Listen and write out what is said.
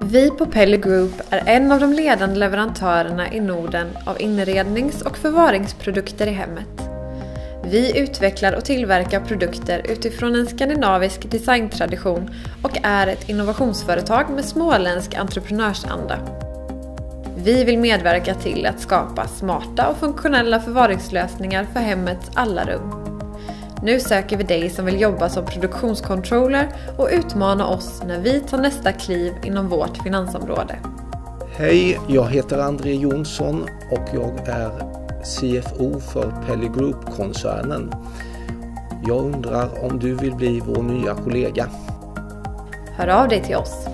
Vi på Pelly Group är en av de ledande leverantörerna i Norden av inrednings- och förvaringsprodukter i hemmet. Vi utvecklar och tillverkar produkter utifrån en skandinavisk designtradition och är ett innovationsföretag med småländsk entreprenörsanda. Vi vill medverka till att skapa smarta och funktionella förvaringslösningar för hemmets alla rum. Nu söker vi dig som vill jobba som produktionscontroller och utmana oss när vi tar nästa kliv inom vårt finansområde. Hej, jag heter André Jonsson och jag är CFO för Pelly Group-koncernen. Jag undrar om du vill bli vår nya kollega. Hör av dig till oss.